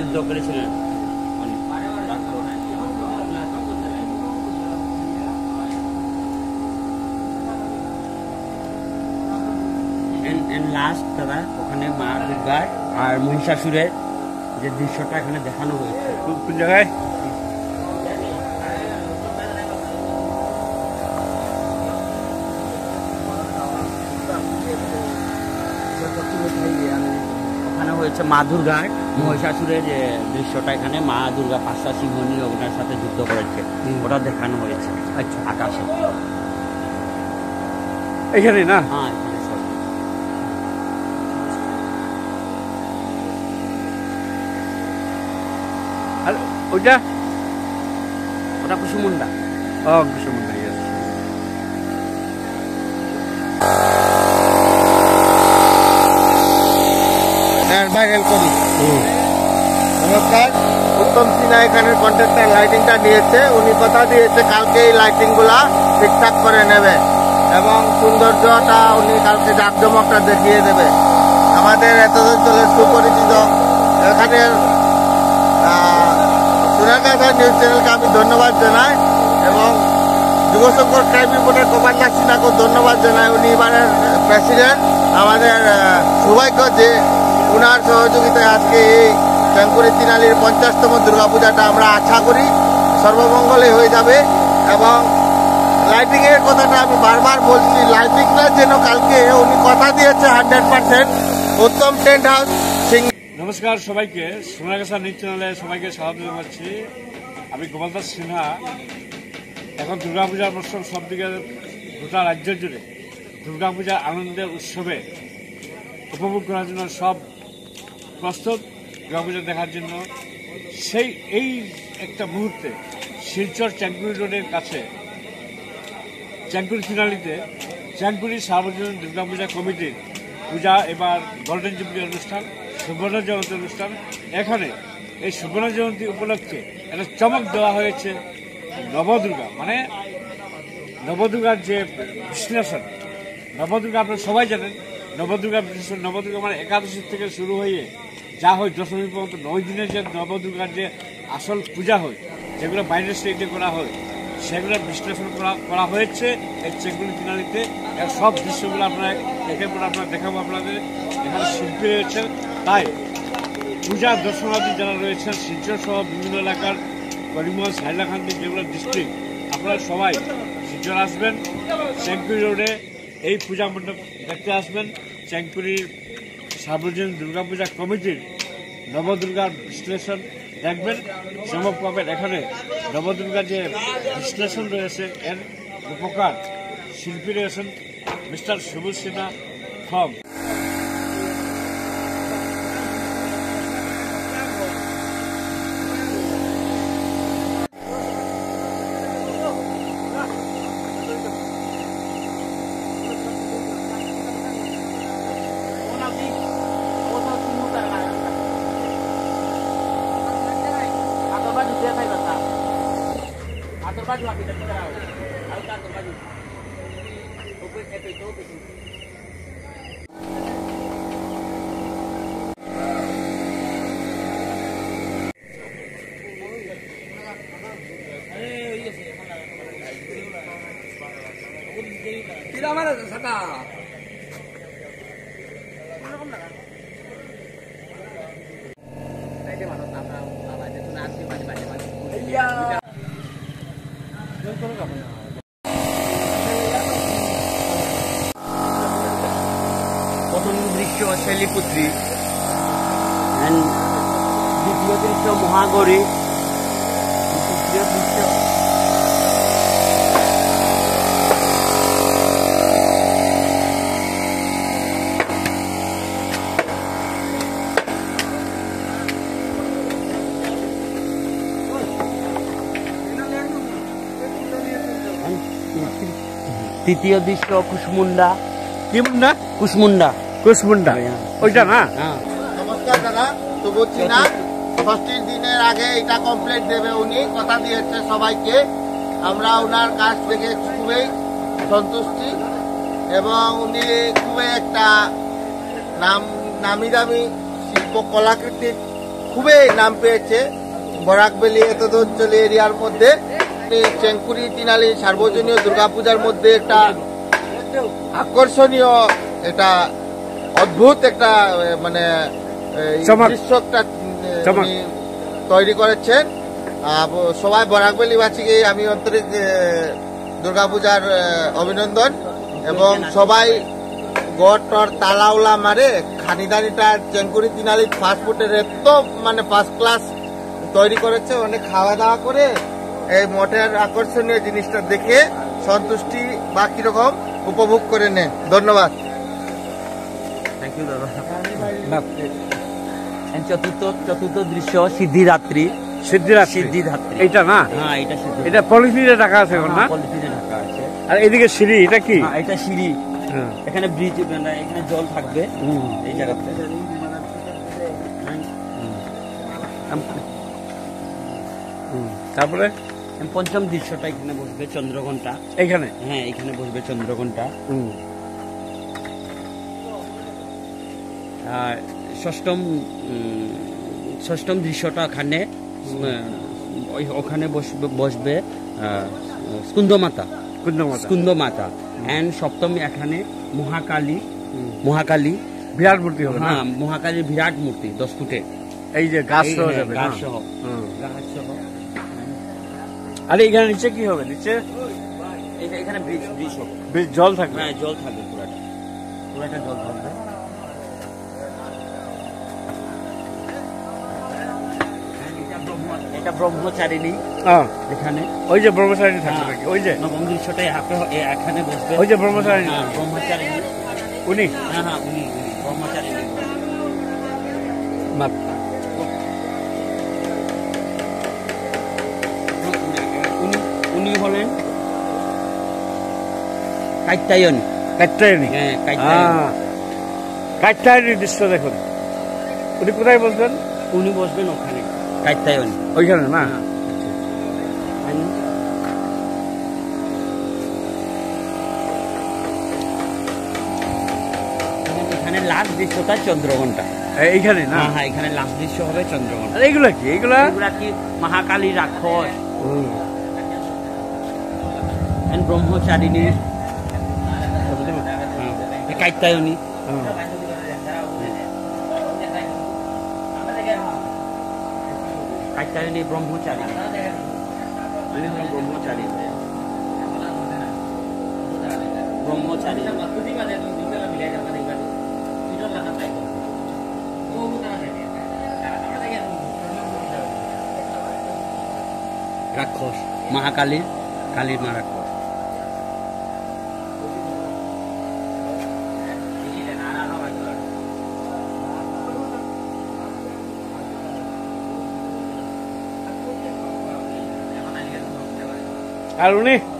যুদ্ধ করেছিলেন। লাস্ট দাদা ওখানে মা দুর্গার আর মহিষাসুরের যে দৃশ্যটা এখানে দেখানো হয়েছে। কোন জায়গায়? ওখানে হয়েছে মা দুর্গার মহিষাসুরের যে দৃশ্যটা, এখানে মা দুর্গা 5টা সিংহ নিয়ে ওনার সাথে যুদ্ধ করেছে, ওটা দেখানো হয়েছে। আচ্ছা, আকাশে এখানে না? হ্যাঁ, এখানে সব। আর ওইটা ওটা কুসুমুন্ডা। ও কুসুমুন্ডা, ইয়েস। ভাইরাল করি। নমস্কার, উত্তম সিনহা এখানের কন্ট্রাক্টর লাইটিংটা নিয়েছে। উনি কথা দিয়েছে কালকে এই লাইটিংগুলা ঠিকঠাক করে নেবে এবং সৌন্দর্যটা উনি কালকে জাঁকজমকটা দেখিয়ে দেবে। আমাদের এতদিন সুপরিচিত এখানের সোনারগাছা নিউজ চ্যানেলকে আমি ধন্যবাদ জানাই এবং যুবশঙ্কর ক্রাইম রিপোর্টার কমান্ডার সিনহাকেও ধন্যবাদ জানাই। উনি এবারের প্রেসিডেন্ট। আমাদের সৌভাগ্য যে উনার সহযোগিতায় আজকে এই চ্যাংকুড়ি তিনালির 50তম দুর্গাপূজাটা আমরা আশা করি সর্বমঙ্গলে হয়ে যাবে। এবং লাইটিংয়ের কথাটা আমি বারবার বলছি, লাইটিংটা যেন কালকে উনি কথা দিয়েছে 100% উত্তম টেন্ট হাউস। নমস্কার সবাইকে, সোনারগাছা নিউজ চ্যানেলে সবাইকে স্বাগত জানাচ্ছি। আমি গোপালদাস সিনহা। এখন দুর্গাপূজার মরশুম সব দিকে গোটা রাজ্য জুড়ে দুর্গাপূজার আনন্দের উৎসবে উপভোগ করার জন্য সব প্রস্তুত দুর্গাপূজা দেখার জন্য। এই একটা মুহূর্তে শিলচর চ্যাংকুড়ি রোডের কাছে চ্যাংকুড়ি ফিনালিতে চ্যাংকুড়ি সার্বজনীন দুর্গাপূজা কমিটির পূজা এবার গোল্ডেন জুবলি অনুষ্ঠান, সুবর্ণ জয়ন্তী অনুষ্ঠান। এখানে এই সুবর্ণ জয়ন্তী উপলক্ষে একটা চমক দেওয়া হয়েছে। নবদুর্গা মানে নবদুর্গার যে বিশ্লেষণ, নবদুর্গা আপনারা সবাই জানেন। নবদুর্গা বিশ্লেষণ, নবদুর্গা মানে একাদশী থেকে শুরু হয়ে যা হয় দশমী পর্যন্ত 9 দিনের যে নবদুর্গার যে আসল পূজা হয়, যেগুলো বাইরের স্টেটে করা হয়, সেগুলোর বিশ্লেষণ করা হয়েছে এই চ্যাংকুড়ি ফিনালিতে। এর সব দৃশ্যগুলো আপনারা দেখাবো আপনাদের। এখানে শিল্পী রয়েছেন, তাই পূজা দর্শনার্থী যারা রয়েছেন শিলচর সহ বিভিন্ন এলাকার করিমগঞ্জ, হাইলাকান্দি যেগুলো ডিস্ট্রিক্ট, আপনারা সবাই শিলচর আসবেন। চ্যাংকুড়ি রোডে এই পূজা মণ্ডপ দেখতে আসবেন। চ্যাংকুড়ির সার্বজনীন দুর্গাপূজা কমিটির নবদুর্গার বিশ্লেষণ দেখবেন, চমক পাবেন। এখানে নবদুর্গার যে বিশ্লেষণ রয়েছে এর উপকার শিল্পী রয়েছেন mister Sabuj Sinha from baju kita tahu. Aku tak baju. Open itu. Tidak mana saka. Saya mana tahu aja tu nasi macam-macam. Iya. প্রথম দৃশ্য শৈলীপুত্রী, দ্বিতীয় দৃশ্য মহাগৌরী, তৃতীয় দৃশ্য তৃতীয় দৃশ্য কুসমুন্ডা। কি মুন্ডা? কুসমুন্ডা। কুসমুন্ডা ওইটা না? নমস্কার দাদা, সবুজ সিনহা। ষষ্ঠীর দিনের আগে এটা কমপ্লিট দেবে উনি, কথা দিয়েছে সবাইকে। আমরা ওনার কাছ থেকে খুবই সন্তুষ্টি এবং উনি খুবই একটা নামি দামি শিল্প কলাকৃতির খুবই নাম পেয়েছে বরাকবেলি এতদ অঞ্চল এরিয়ার মধ্যে। চেঙ্কুরি তিনালি সার্বজনীয় দুর্গাপূজার মধ্যে একটা আকর্ষণীয়, একটা অদ্ভুত একটা মানে দৃশ্য একটা উনি তৈরি করেছেন। সবাই বরাকবেলিবাসীকে আমি আন্তরিক দুর্গাপূজার অভিনন্দন, এবং সবাই গড় টর তালাউলা মারে খানিদানিটা চেঙ্কুরি তিনালি ফাস্টফুডের এত মানে ফার্স্ট ক্লাস তৈরি করেছে। অনেক খাওয়া দাওয়া করে এই মঠের আকর্ষণীয় জিনিসটা দেখে সন্তুষ্টি বা কিরকম উপভোগ করে নেন। ধন্যবাদ। থ্যাংক ইউ দাদা। চতুর্থ দৃশ্য সিদ্ধিদাত্রী। সিদ্ধিদাত্রী এইটা না? হ্যাঁ, এটা সিদ্ধি। এটা পলিথিনে ঢাকা আছে এখন না? পলিথিনে ঢাকা আছে। আর এদিকে সিঁড়ি, এটা কি? এটা সিঁড়ি। এখানে ব্রিজ, এখানে জল থাকবে এই জায়গাতে। তারপরে পঞ্চম দৃশ্যটা এখানে বসবে চন্দ্রঘণ্টা। এখানে? হ্যাঁ, এখানে বসবে চন্দ্রঘণ্টা। আর ষষ্ঠম দৃশ্যটা ওখানে বসবে স্কুন্দমাতা। এন্ড সপ্তম এখানে মহাকালী বিরাট মূর্তি হবে। হ্যাঁ, মহাকালীর বিরাট মূর্তি 10 ফুটের। এই যে গাছ সহ। আর এখানে নিচে কি হবে? নিচে এখানে ব্রিজ হবে। জল থাকবে? হ্যাঁ, জল থাকবে, পুরাটা জল থাকবে। এটা ব্রহ্মচারিণী। এখানে ওই যে ব্রহ্মচারিণী থাকবে নাকি? ওই যে নবম দৃশ্যটা এখানে বসবে। ওই যে ব্রহ্মচারিণী। ব্রহ্মচারিণী উনি। হ্যাঁ, উনি ব্রহ্মচারিণী। উনি হলেন কাত্যায়নী। হ্যাঁ, কাত্যায়নী দৃশ্য দেখুন। উনি কোথায় বসবেন? উনি বসবেন ওখানে, কাত্যায়নী ওইখানে না? এখানে লাস্ট দৃশ্যটা চন্দ্রঘণ্টা। এইখানে না? হ্যাঁ, এখানে লাস্ট দৃশ্য হবে চন্দ্রঘণ্টা। এইগুলা কি? এগুলা কি মহাকালী রাক্ষস, ব্রহ্মচারিণী, কাত্যায়নী। কাত্যায়নী ব্রহ্মচারিণী। রাক্ষস, মহাকালীর, কালীর মা রাক্ষস। আর উনি